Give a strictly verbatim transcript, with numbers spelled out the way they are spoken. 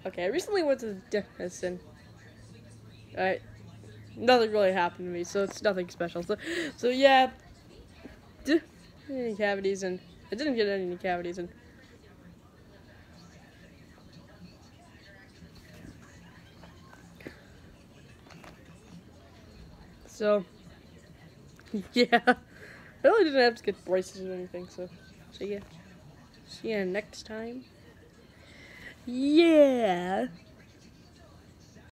Okay, I recently went to the dentist and alright, nothing really happened to me, so it's nothing special. So, so yeah, any cavities, and I didn't get any cavities, and so yeah, I really didn't have to get braces or anything. So, so yeah, see you next time. Yeah.